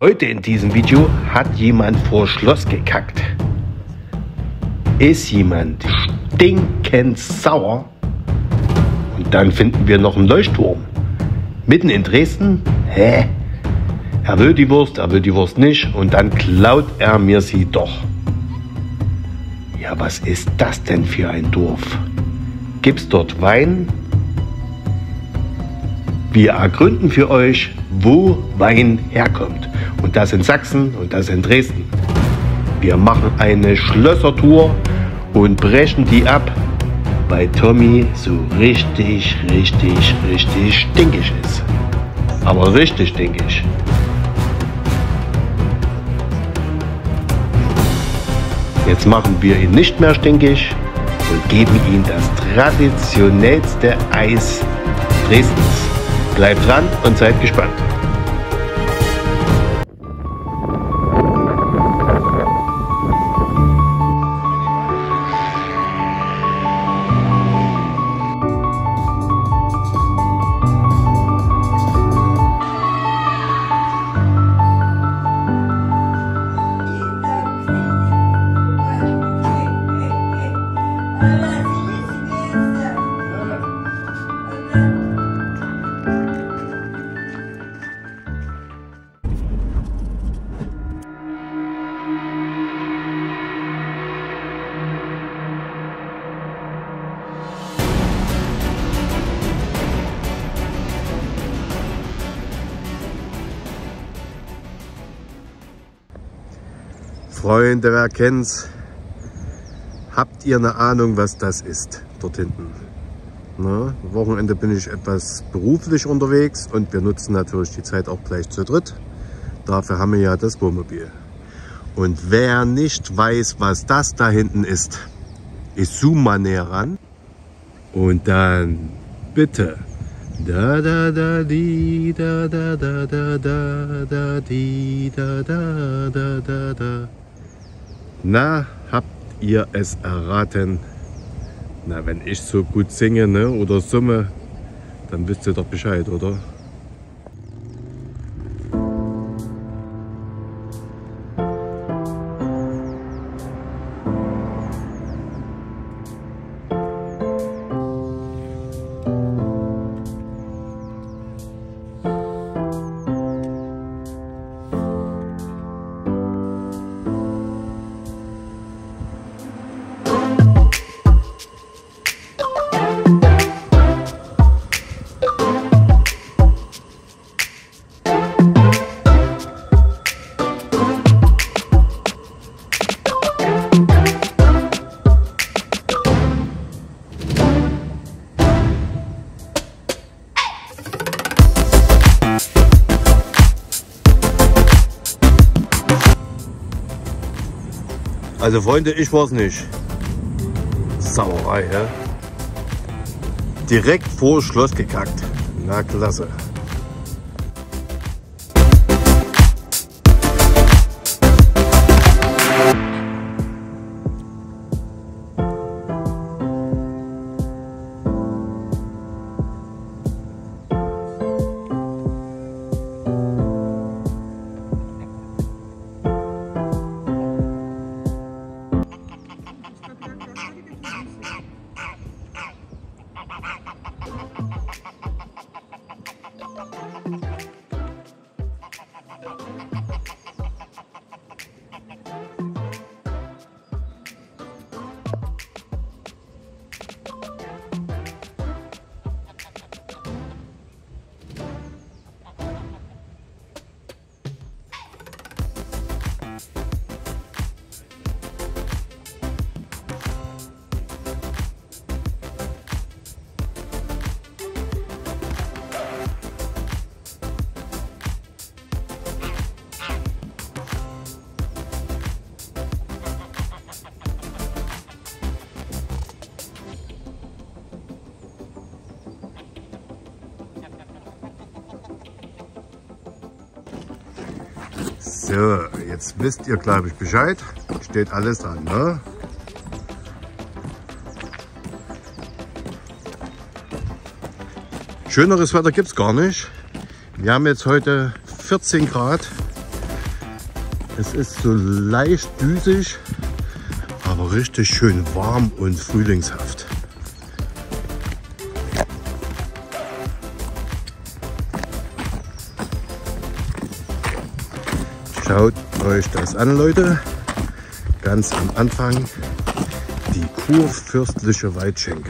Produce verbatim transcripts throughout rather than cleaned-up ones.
Heute in diesem Video hat jemand vor Schloss gekackt. Ist jemand stinkend sauer? Und dann finden wir noch einen Leuchtturm. Mitten in Dresden? Hä? Er will die Wurst, er will die Wurst nicht und dann klaut er mir sie doch. Ja, was ist das denn für ein Dorf? Gibt's dort Wein? Wir ergründen für euch, wo Wein herkommt. Und das in Sachsen und das in Dresden. Wir machen eine Schlössertour und brechen die ab, weil Tommy so richtig, richtig, richtig stinkig ist. Aber richtig stinkig. Jetzt machen wir ihn nicht mehr stinkig und geben ihm das traditionellste Eis Dresdens. Bleibt dran und seid gespannt. Freunde, wer kennt's? Habt ihr eine Ahnung, was das ist dort hinten? Na, am Wochenende bin ich etwas beruflich unterwegs und wir nutzen natürlich die Zeit auch gleich zu dritt. Dafür haben wir ja das Wohnmobil. Und wer nicht weiß, was das da hinten ist, ich zoome mal näher ran und dann bitte. Da da da di da da da da da da di da da da da da. Na, habt ihr es erraten? Na, wenn ich so gut singe, ne, oder summe, dann wisst ihr doch Bescheid, oder? Also Freunde, ich war's nicht. Sauerei, ja? Direkt vor Schloss gekackt. Na klasse. So, jetzt wisst ihr, glaube ich, Bescheid. Steht alles dran, ne? Schöneres Wetter gibt es gar nicht. Wir haben jetzt heute vierzehn Grad Es ist so leicht düsig, aber richtig schön warm und frühlingshaft. Schaut euch das an, Leute. Ganz am Anfang die kurfürstliche Waldschenke.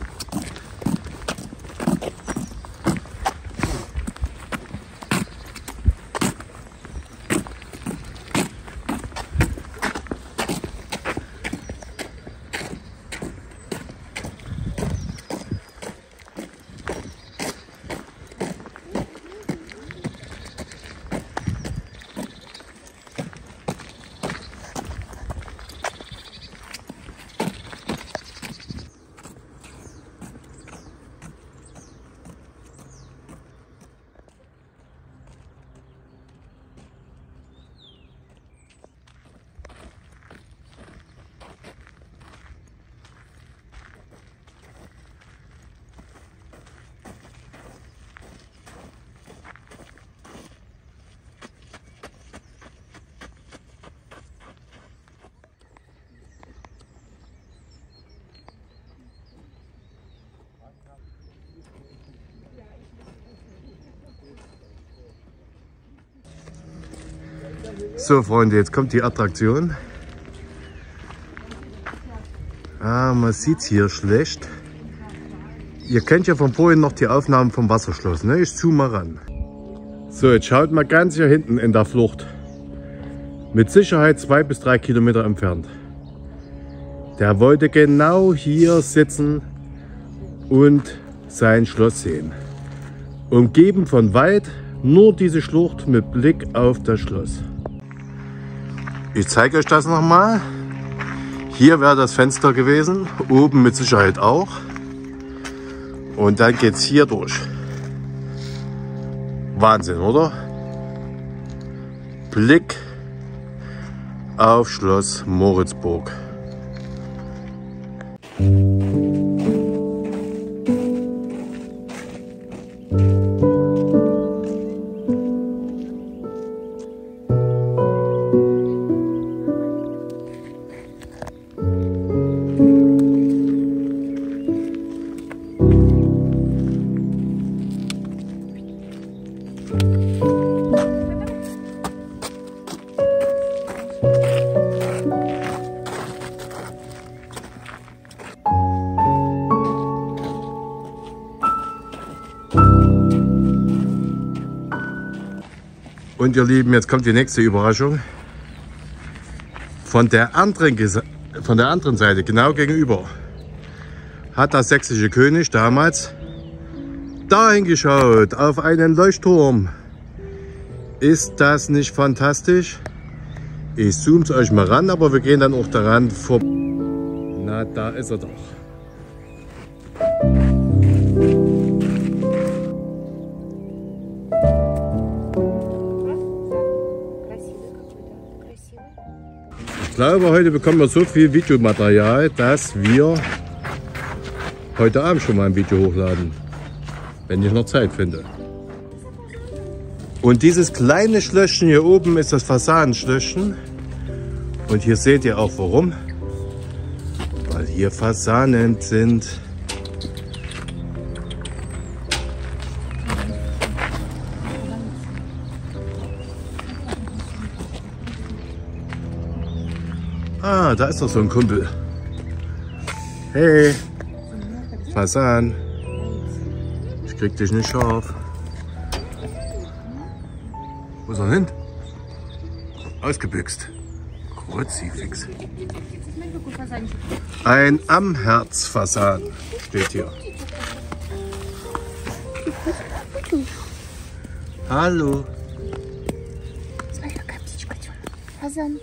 So Freunde, jetzt kommt die Attraktion. Ah, man sieht es hier schlecht. Ihr kennt ja von vorhin noch die Aufnahmen vom Wasserschloss, ne? Ich zoome mal ran. So, jetzt schaut mal ganz hier hinten in der Flucht. Mit Sicherheit zwei bis drei Kilometer entfernt. Der wollte genau hier sitzen und sein Schloss sehen. Umgeben von Wald, nur diese Schlucht mit Blick auf das Schloss. Ich zeige euch das nochmal. Hier wäre das Fenster gewesen, oben mit Sicherheit auch. Und dann geht es hier durch. Wahnsinn, oder? Blick auf Schloss Moritzburg. Und ihr Lieben, jetzt kommt die nächste Überraschung. Von der anderen, von der anderen Seite, genau gegenüber, hat der sächsische König damals dahin geschaut, auf einen Leuchtturm. Ist das nicht fantastisch? Ich zoome es euch mal ran, aber wir gehen dann auch daran vorbei. Na, da ist er doch. Ich glaube, heute bekommen wir so viel Videomaterial, dass wir heute Abend schon mal ein Video hochladen, wenn ich noch Zeit finde. Und dieses kleine Schlösschen hier oben ist das Fasanenschlösschen. Und hier seht ihr auch warum. Weil hier Fasanen sind. Ah, da ist doch so ein Kumpel. Hey, Fasan. Ich krieg dich nicht scharf. Wo ist er hin? Ausgebüxt. Kruzifix. Ein Amherzfasan steht hier. Hallo. Fasan.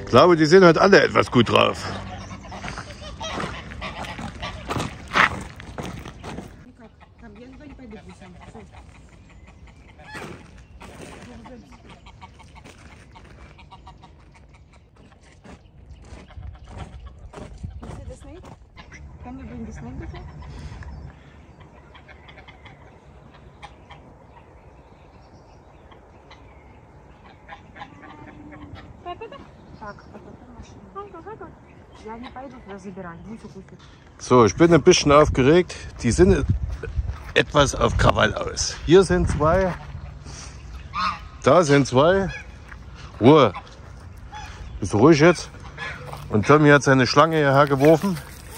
glaube, die sind heute alle etwas gut drauf. So, ich bin ein bisschen aufgeregt. Die sind etwas auf Krawall aus. Hier sind zwei. Da sind zwei. Ruhe. Bist du ruhig jetzt? Und Tommy hat seine Schlange hierher geworfen.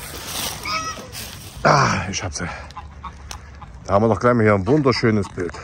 Ah, ich hab sie. Da haben wir doch gleich mal hier ein wunderschönes Bild.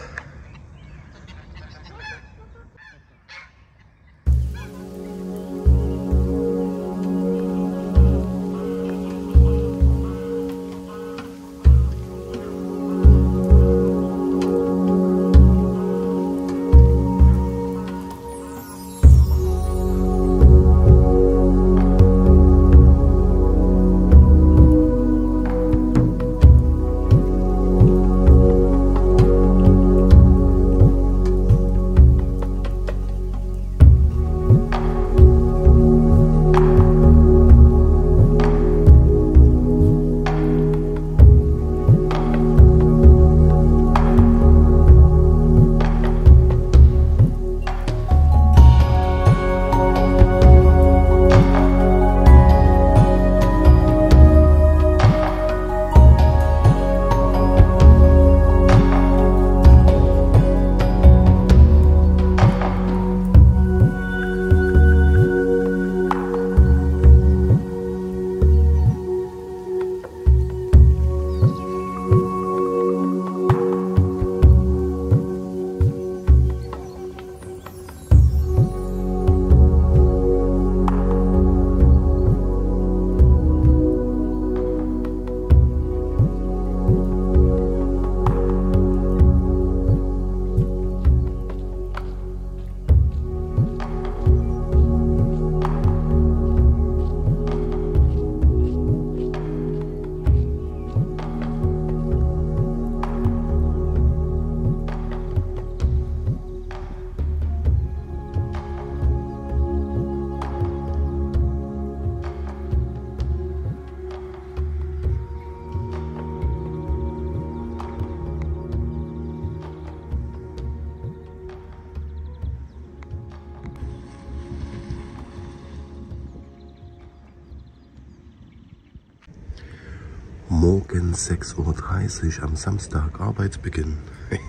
Morgen sechs Uhr dreißig am Samstag, Arbeitsbeginn.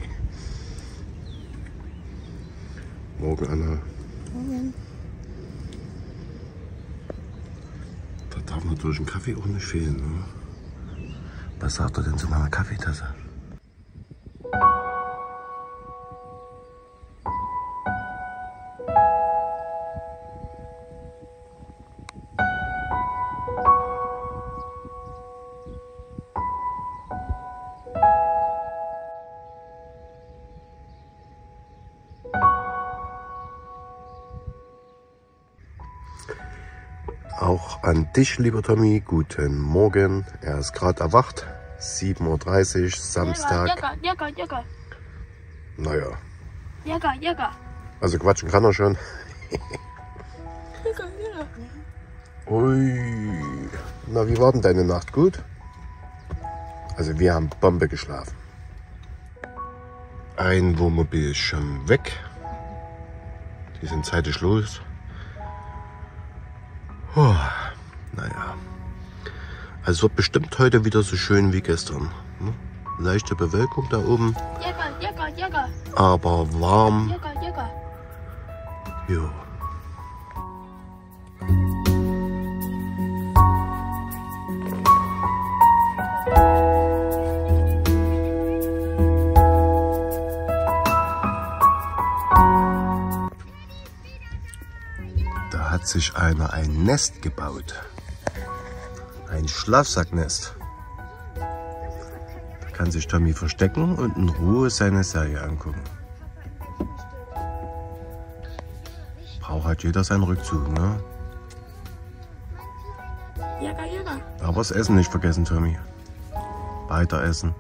Morgen, Anna. Morgen. Da darf natürlich ein Kaffee auch nicht fehlen. Ne? Was sagt er denn zu meiner Kaffeetasse? Auch an dich, lieber Tommy, guten Morgen. Er ist gerade erwacht. sieben Uhr dreißig, Samstag. Jäger, Jäger, Jäger. Naja. Jäger, Jäger. Also quatschen kann er schon. Jäger, Jäger. Ui. Na, wie war denn deine Nacht? Gut? Also wir haben Bombe geschlafen. Ein Wohnmobil ist schon weg. Die sind zeitig los. Oh, naja. Also es wird bestimmt heute wieder so schön wie gestern. Ne? Leichte Bewölkung da oben. Jäger, Jäger, Jäger. Aber warm. Jäger, Jäger. Jo. Da hat sich einer ein Nest gebaut. Ein Schlafsacknest. Da kann sich Tommy verstecken und in Ruhe seine Serie angucken. Braucht halt jeder seinen Rückzug, ne? Jäger, Jäger. Aber das Essen nicht vergessen, Tommy. Weiter essen.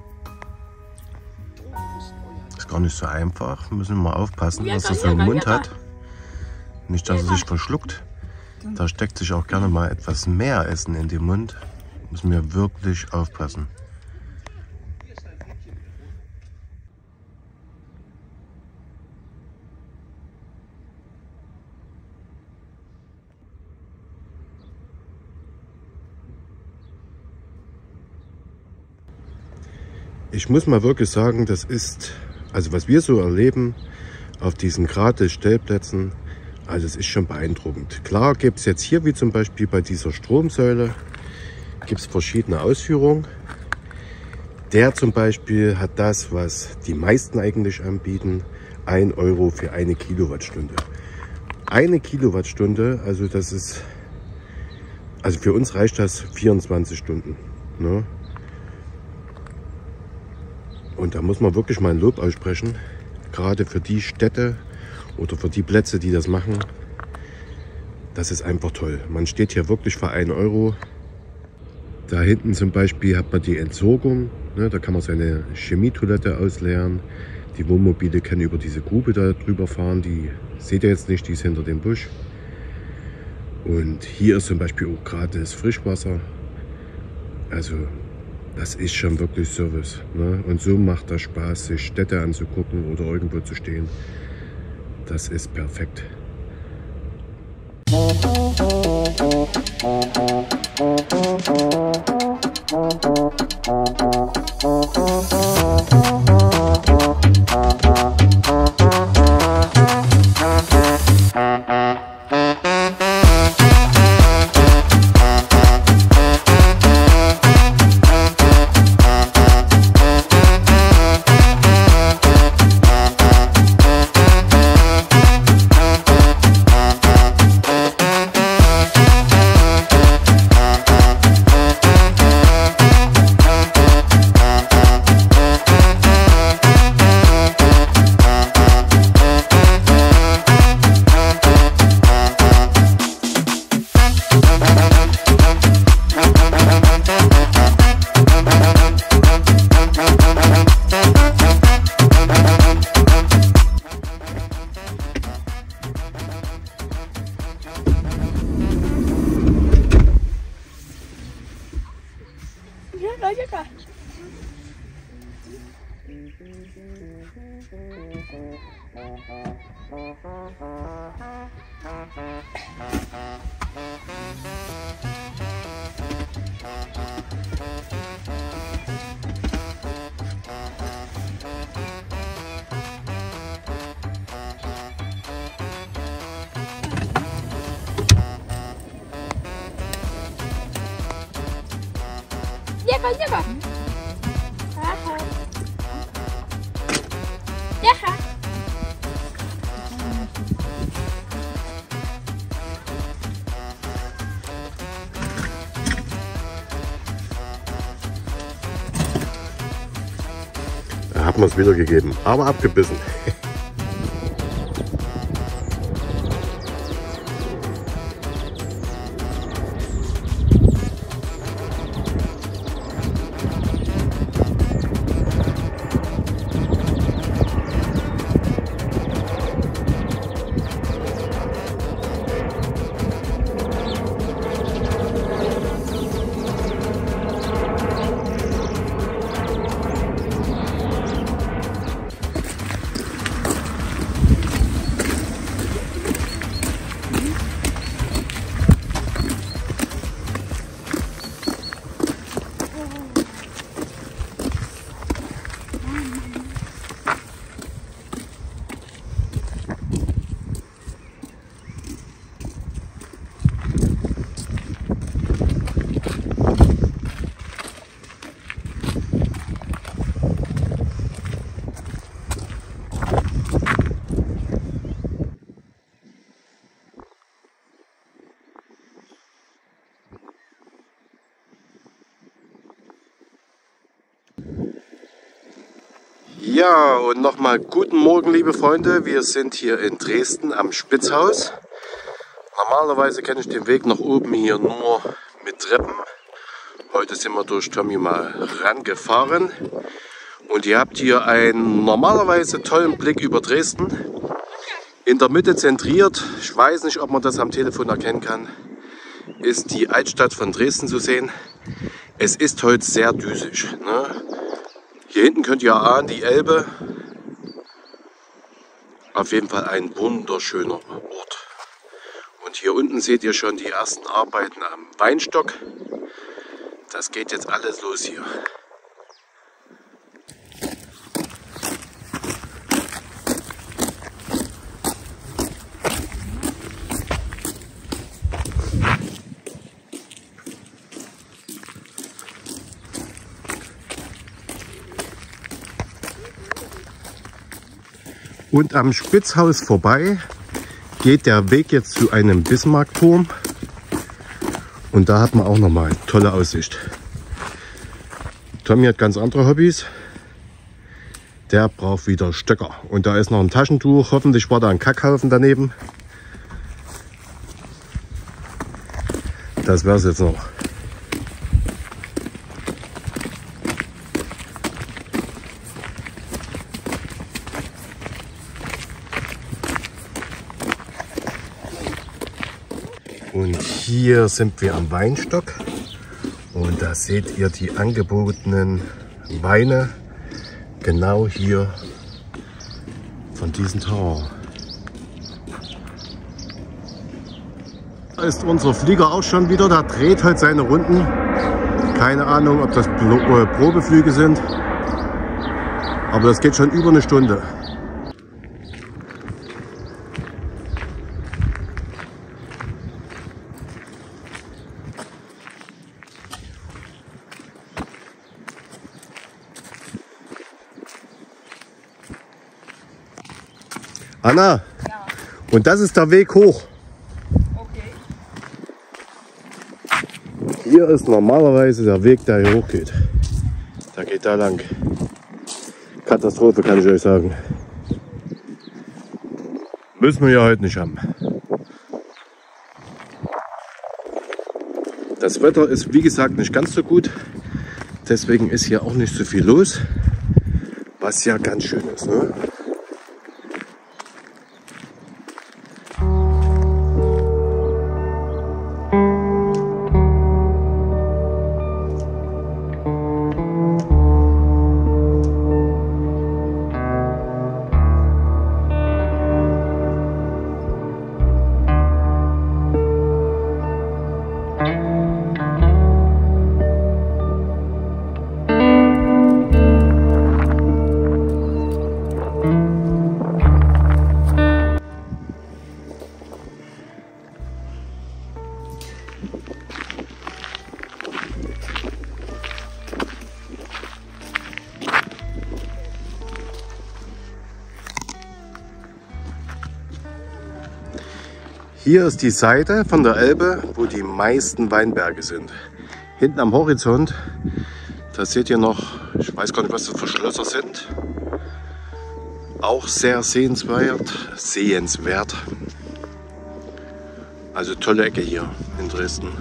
Ist gar nicht so einfach. Müssen wir mal aufpassen, Jäger, dass er so einen Jäger, Mund Jäger. hat. Nicht, dass er Jäger. sich verschluckt. Da steckt sich auch gerne mal etwas mehr Essen in den Mund. Müssen wir wirklich aufpassen. Ich muss mal wirklich sagen, das ist, also was wir so erleben auf diesen Gratis-Stellplätzen, also es ist schon beeindruckend. Klar gibt es jetzt hier, wie zum Beispiel bei dieser Stromsäule, gibt es verschiedene Ausführungen. Der zum Beispiel hat das, was die meisten eigentlich anbieten, ein Euro für eine Kilowattstunde. Eine Kilowattstunde, also das ist, also für uns reicht das vierundzwanzig Stunden. Ne? Und da muss man wirklich mal ein Lob aussprechen, gerade für die Städte oder für die Plätze, die das machen. Das ist einfach toll. Man steht hier wirklich für einen Euro. Da hinten zum Beispiel hat man die Entsorgung. Ne, da kann man seine Chemietoilette ausleeren. Die Wohnmobile können über diese Grube da drüber fahren. Die seht ihr jetzt nicht, die ist hinter dem Busch. Und hier ist zum Beispiel auch gratis Frischwasser. Also das ist schon wirklich Service. Ne? Und so macht das Spaß, sich Städte anzugucken oder irgendwo zu stehen. Das ist perfekt. Jäger, Jäger. Jäger, Jäger. Aha. Jäger. Da hat man es wieder gegeben, aber abgebissen. Ja, und nochmal guten Morgen, liebe Freunde. Wir sind hier in Dresden am Spitzhaus. Normalerweise kenne ich den Weg nach oben hier nur mit Treppen. Heute sind wir durch Tommy mal rangefahren. Und ihr habt hier einen normalerweise tollen Blick über Dresden. In der Mitte zentriert, ich weiß nicht, ob man das am Telefon erkennen kann, ist die Altstadt von Dresden zu sehen. Es ist heute sehr düsig. Ne? Hier hinten könnt ihr ahnen, die Elbe. Auf jeden Fall ein wunderschöner Ort. Und hier unten seht ihr schon die ersten Arbeiten am Weinstock. Das geht jetzt alles los hier. Und am Spitzhaus vorbei geht der Weg jetzt zu einem Bismarckturm. Und da hat man auch nochmal tolle Aussicht. Tommy hat ganz andere Hobbys. Der braucht wieder Stöcker. Und da ist noch ein Taschentuch. Hoffentlich war da ein Kackhaufen daneben. Das wäre es jetzt noch. Und hier sind wir am Weinstock und da seht ihr die angebotenen Weine genau hier von diesem Terrain. Da ist unser Flieger auch schon wieder, der dreht halt seine Runden. Keine Ahnung, ob das Probeflüge sind, aber das geht schon über eine Stunde. Anna, ja. Und das ist der Weg hoch. Okay. Hier ist normalerweise der Weg, der hier hochgeht. Der geht da lang. Katastrophe, kann ich euch sagen. Müssen wir ja heute nicht haben. Das Wetter ist wie gesagt nicht ganz so gut. Deswegen ist hier auch nicht so viel los. Was ja ganz schön ist, ne? Hier ist die Seite von der Elbe, wo die meisten Weinberge sind. Hinten am Horizont, da seht ihr noch, ich weiß gar nicht, was das für Schlösser sind. Auch sehr sehenswert, sehenswert. Also tolle Ecke hier in Dresden.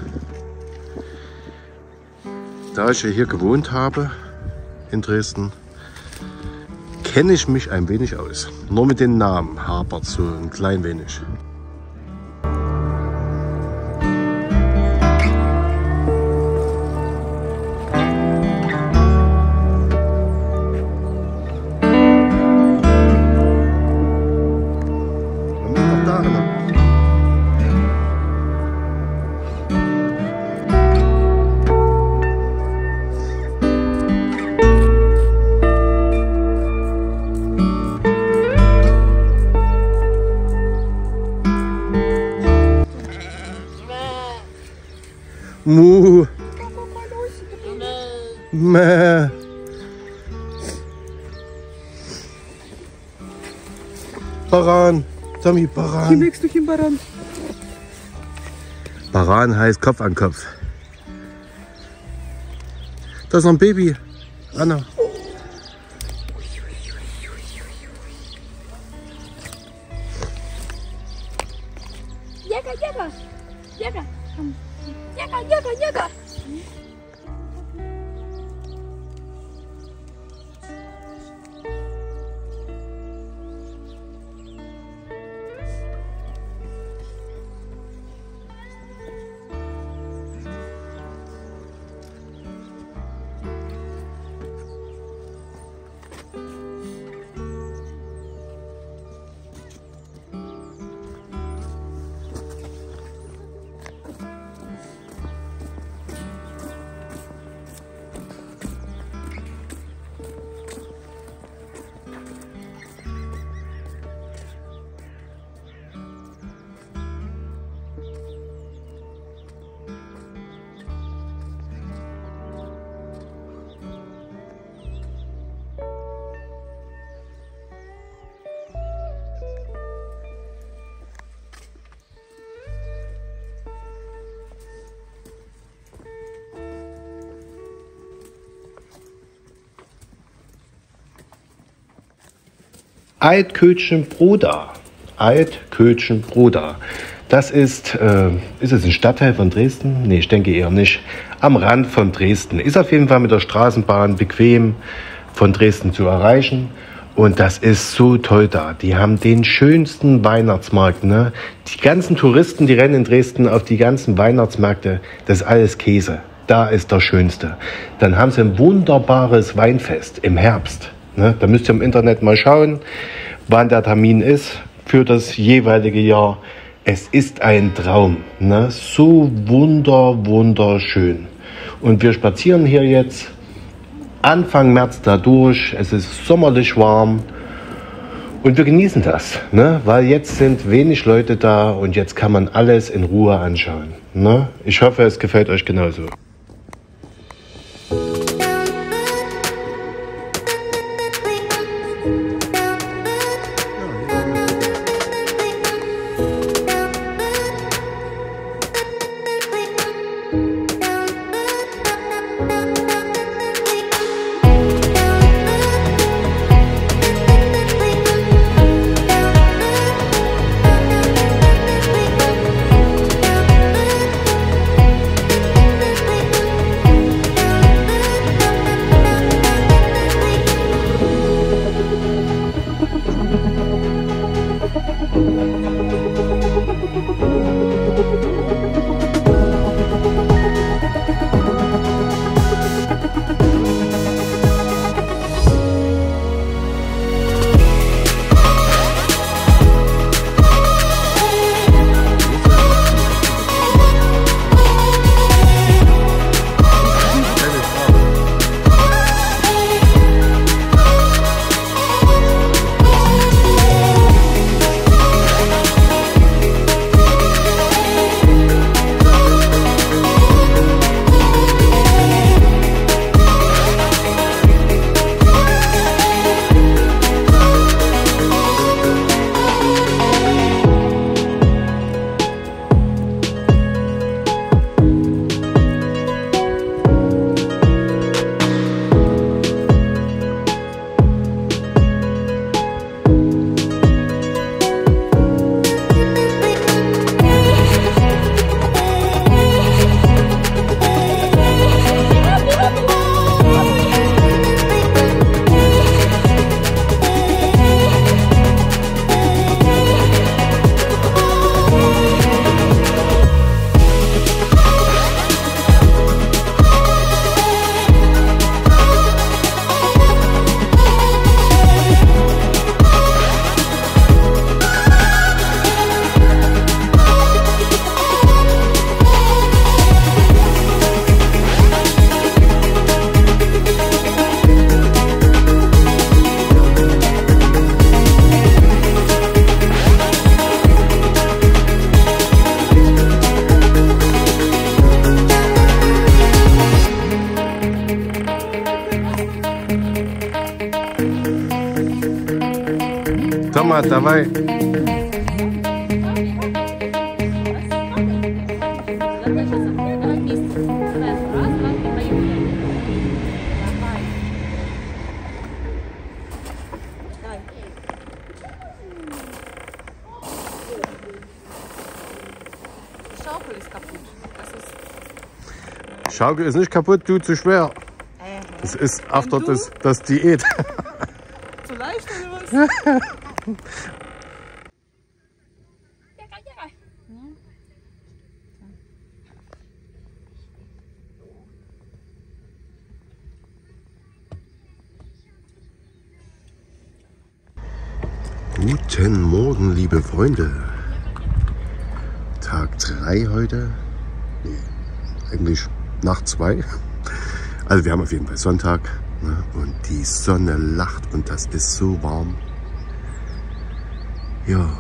Da ich ja hier gewohnt habe, in Dresden, kenne ich mich ein wenig aus. Nur mit den Namen hapert so ein klein wenig. Mu. Mäh. Baran. Tommy, Baran. Wie möchtest du hin, Baran? Baran heißt Kopf an Kopf. Da ist noch ein Baby. Anna. Jäger, Jäger. Jäger. Jäger. Jäger, Jäger, Jäger. Altkötschenbroda. Altkötschenbroda. Das ist, äh, ist es ein Stadtteil von Dresden? Nee, ich denke eher nicht. Am Rand von Dresden. Ist auf jeden Fall mit der Straßenbahn bequem von Dresden zu erreichen. Und das ist so toll da. Die haben den schönsten Weihnachtsmarkt. Ne? Die ganzen Touristen, die rennen in Dresden auf die ganzen Weihnachtsmärkte. Das ist alles Käse. Da ist der schönste. Dann haben sie ein wunderbares Weinfest im Herbst. Ne? Da müsst ihr im Internet mal schauen, wann der Termin ist für das jeweilige Jahr. Es ist ein Traum. Ne? So wunder, wunderschön. Und wir spazieren hier jetzt Anfang März da durch. Es ist sommerlich warm. Und wir genießen das. Ne? Weil jetzt sind wenig Leute da und jetzt kann man alles in Ruhe anschauen. Ne? Ich hoffe, es gefällt euch genauso. Тома, давай. Die Schaufel ist kaputt. Das ist Schaukel ist nicht kaputt, du zu schwer. Das ist after das, das Diät. Zu leicht oder was? Guten Morgen, liebe Freunde. Tag drei heute. Nee, eigentlich Nacht zwei. Also wir haben auf jeden Fall Sonntag, ne? Und die Sonne lacht und das ist so warm. Ja.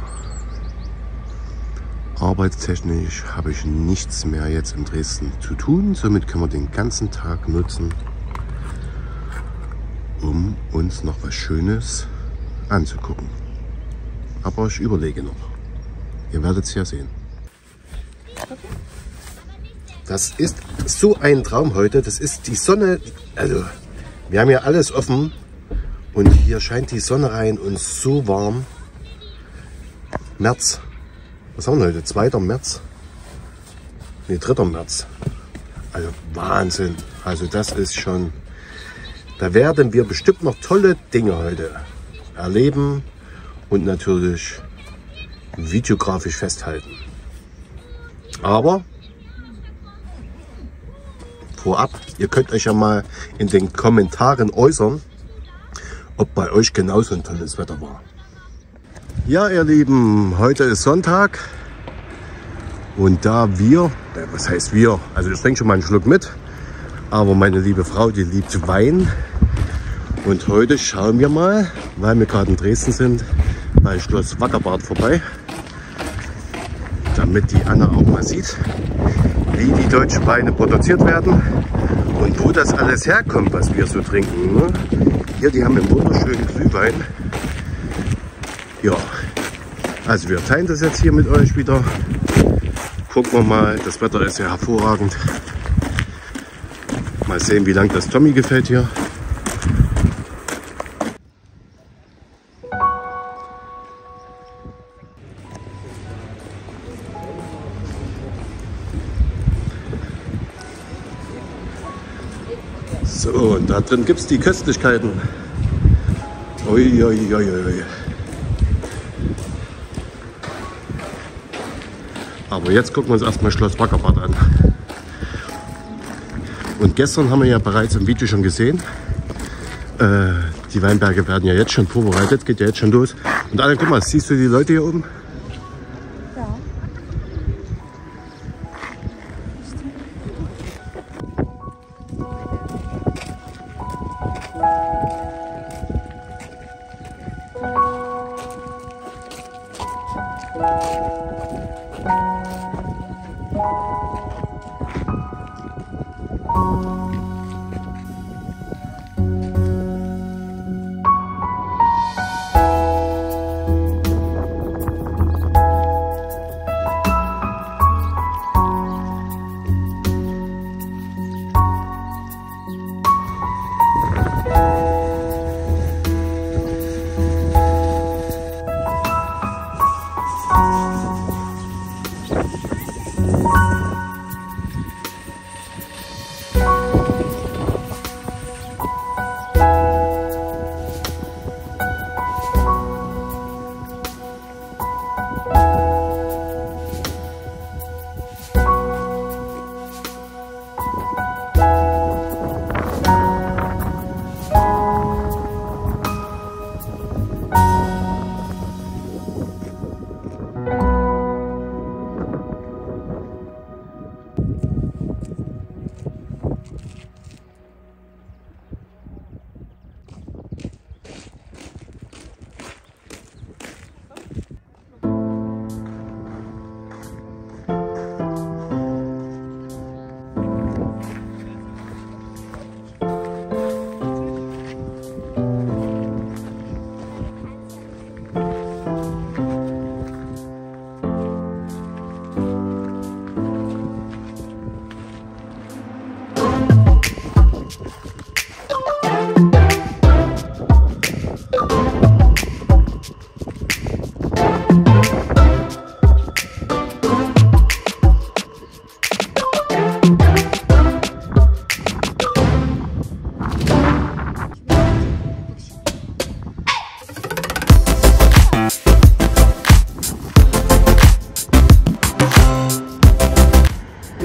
Arbeitstechnisch habe ich nichts mehr jetzt in Dresden zu tun. Somit können wir den ganzen Tag nutzen, um uns noch was Schönes anzugucken. Aber ich überlege noch. Ihr werdet es ja sehen. Das ist so ein Traum heute. Das ist die Sonne. Also, wir haben ja alles offen. Und hier scheint die Sonne rein und so warm. März. Was haben wir heute? zweiter März? Ne, dritter März. Also Wahnsinn. Also das ist schon... Da werden wir bestimmt noch tolle Dinge heute erleben. Und natürlich videografisch festhalten. Aber vorab, ihr könnt euch ja mal in den Kommentaren äußern, ob bei euch genauso ein tolles Wetter war. Ja, ihr Lieben, heute ist Sonntag. Und da wir, was heißt wir, also ich trinke schon mal einen Schluck mit, aber meine liebe Frau, die liebt Wein. Und heute schauen wir mal, weil wir gerade in Dresden sind, bei Schloss Wackerbad vorbei, damit die Anna auch mal sieht, wie die deutschen Weine produziert werden und wo das alles herkommt, was wir so trinken. Ne? Hier, die haben einen wunderschönen Glühwein. Ja, also wir teilen das jetzt hier mit euch wieder. Gucken wir mal, das Wetter ist ja hervorragend. Mal sehen, wie lange das Tommy gefällt hier. So, und da drin gibt es die Köstlichkeiten. Ui, ui, ui, ui. Aber jetzt gucken wir uns erstmal Schloss Wackerbad an. Und gestern haben wir ja bereits im Video schon gesehen, äh, die Weinberge werden ja jetzt schon vorbereitet, geht ja jetzt schon los. Und Anna, guck mal, siehst du die Leute hier oben? Ja.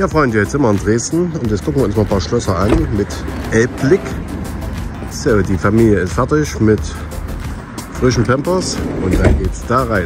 Ja Freunde, jetzt sind wir in Dresden und jetzt gucken wir uns mal ein paar Schlösser an mit Elbblick. So, die Familie ist fertig mit frischen Pampers und dann geht's da rein.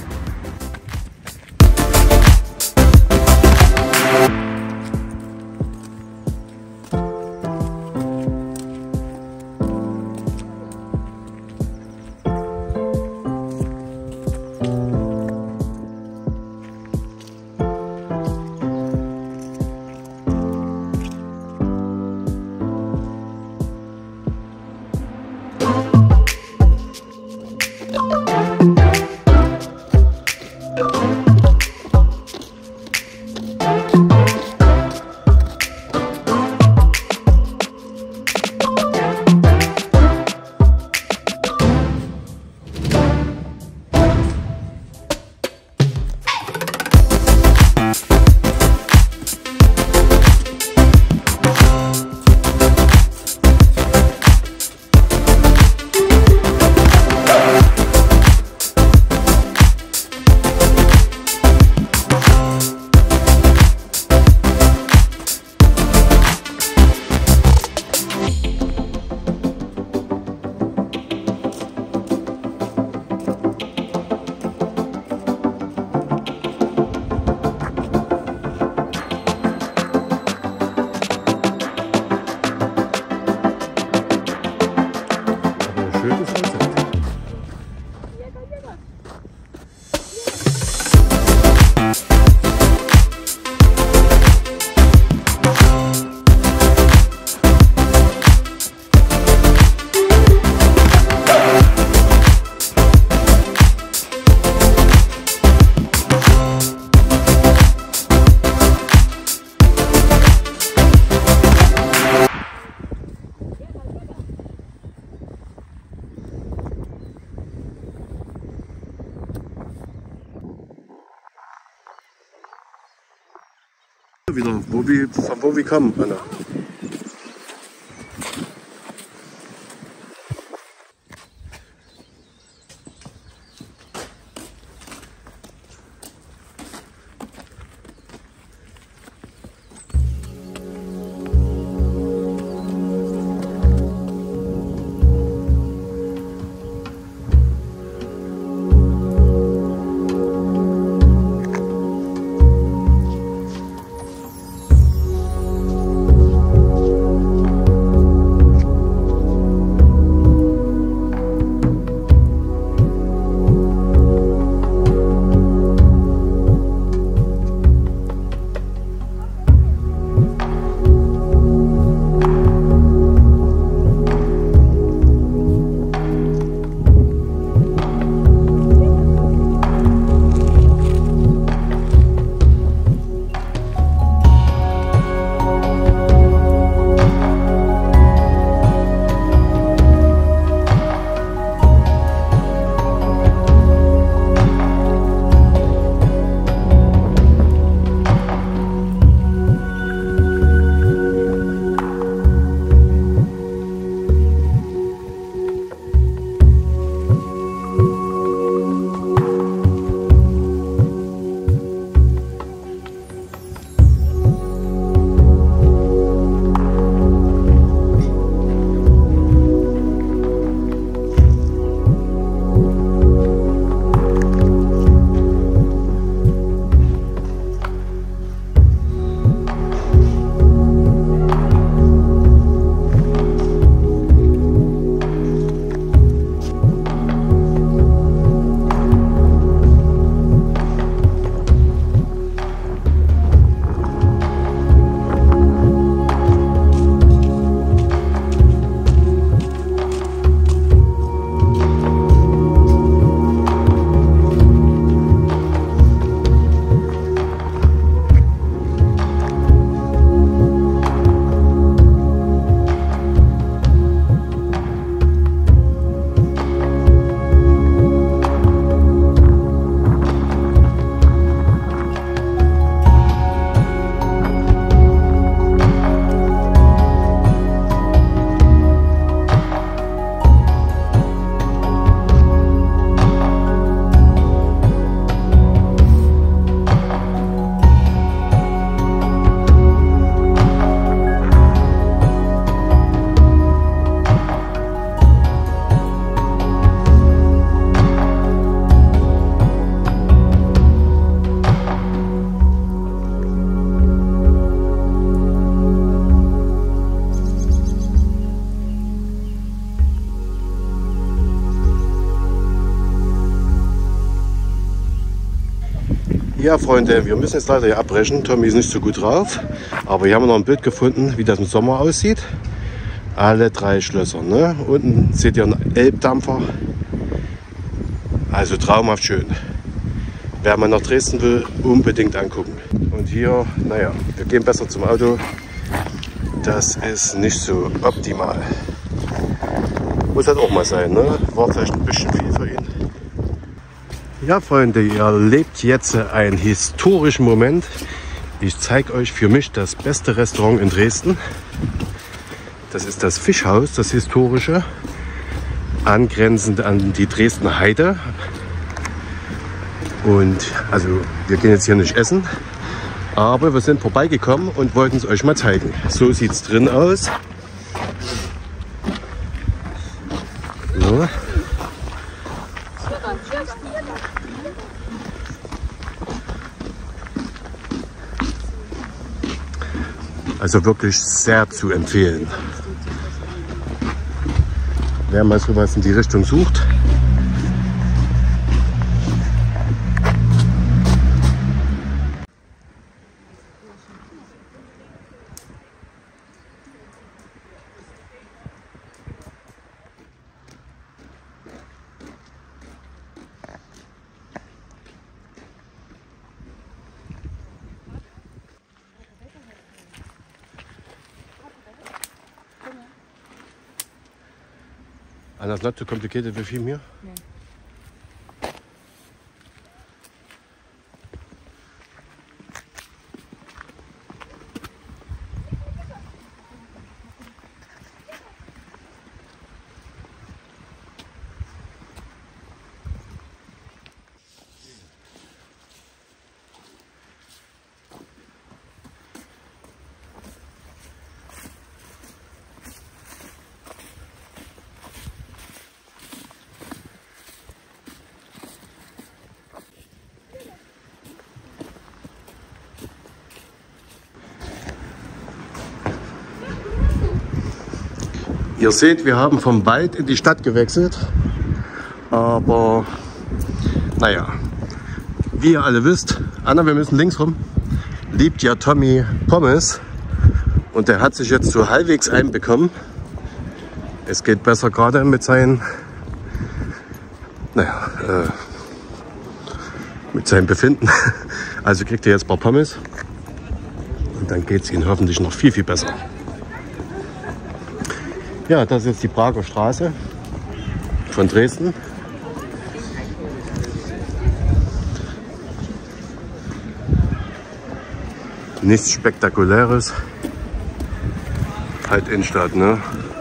Schönes Konzept. Wieder, wo wir, von wo wir kommen, Anna. Ja, Freunde, wir müssen jetzt leider hier abbrechen. Tommy ist nicht so gut drauf. Aber hier haben wir noch ein Bild gefunden, wie das im Sommer aussieht. Alle drei Schlösser. Ne? Unten seht ihr einen Elbdampfer. Also traumhaft schön. Wer mal nach Dresden will, unbedingt angucken. Und hier, naja, wir gehen besser zum Auto. Das ist nicht so optimal. Muss halt auch mal sein, ne? War vielleicht ein bisschen viel für ihn. Ja, Freunde, ihr erlebt jetzt einen historischen Moment. Ich zeige euch für mich das beste Restaurant in Dresden. Das ist das Fischhaus, das historische, angrenzend an die Dresdner Heide. Und also wir gehen jetzt hier nicht essen, aber wir sind vorbeigekommen und wollten es euch mal zeigen. So sieht es drin aus. So. Also wirklich sehr zu empfehlen. Wer mal sowas in die Richtung sucht. And that's not too complicated with him here? No. Ihr seht, wir haben vom Wald in die Stadt gewechselt, aber naja, wie ihr alle wisst, Anna, wir müssen links rum, liebt ja Tommy Pommes und der hat sich jetzt so halbwegs einbekommen. Es geht besser gerade mit seinen, naja, äh, mit seinem Befinden. Also kriegt er jetzt ein paar Pommes und dann geht es ihm hoffentlich noch viel, viel besser. Ja, das ist jetzt die Prager Straße von Dresden. Nichts Spektakuläres. Halt Innenstadt, ne?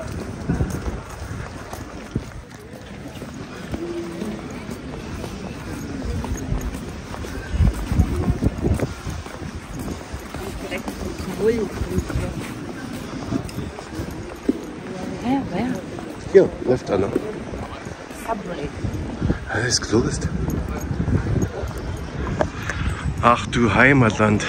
Hier, läuft einer. Subway. Alles closed. Ach du Heimatland.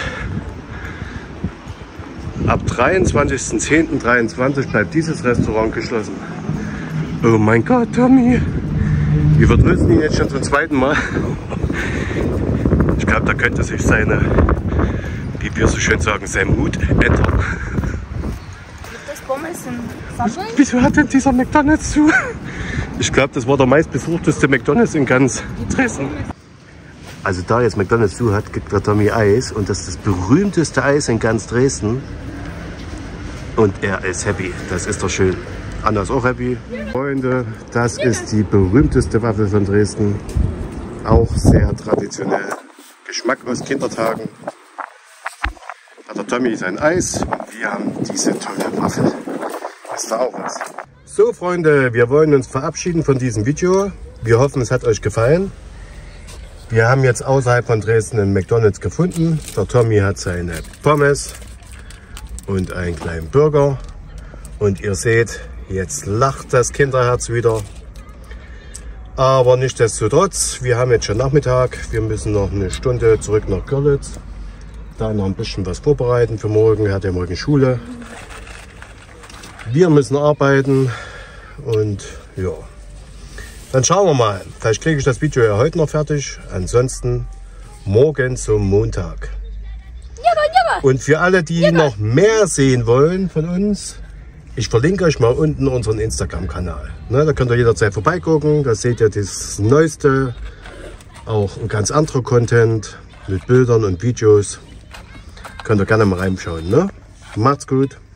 Ab dreiundzwanzigsten zehnten dreiundzwanzig bleibt dieses Restaurant geschlossen. Oh mein Gott, Tommy. Wir vertrösten ihn jetzt schon zum zweiten Mal. Ich glaube, da könnte sich seine, wie wir so schön sagen, sein Mut ändern. Wieso hat denn dieser McDonald's zu? Ich glaube, das war der meistbesuchteste McDonald's in ganz Dresden. Also da jetzt McDonald's zu hat, gibt der Tommy Eis und das ist das berühmteste Eis in ganz Dresden. Und er ist happy, das ist doch schön. Anna ist auch happy. Freunde, das ist die berühmteste Waffel von Dresden. Auch sehr traditionell. Geschmack aus Kindertagen. Hat der Tommy sein Eis und wir haben diese tolle Waffel. Ist da auch was. So Freunde, wir wollen uns verabschieden von diesem Video. Wir hoffen, es hat euch gefallen. Wir haben jetzt außerhalb von Dresden einen McDonald's gefunden. Der Tommy hat seine Pommes und einen kleinen Burger. Und ihr seht, jetzt lacht das Kinderherz wieder. Aber nichtsdestotrotz, wir haben jetzt schon Nachmittag. Wir müssen noch eine Stunde zurück nach Görlitz. Da noch ein bisschen was vorbereiten für morgen. Er hat ja morgen Schule. Wir müssen arbeiten und ja, dann schauen wir mal. Vielleicht kriege ich das Video ja heute noch fertig. Ansonsten morgen zum Montag. Jugge, Jugge. Und für alle, die noch mehr sehen wollen von uns, ich verlinke euch mal unten unseren Instagram-Kanal. Ne, da könnt ihr jederzeit vorbeigucken. Da seht ihr das Neueste, auch ein ganz anderer Content mit Bildern und Videos. Könnt ihr gerne mal reinschauen. Ne? Macht's gut.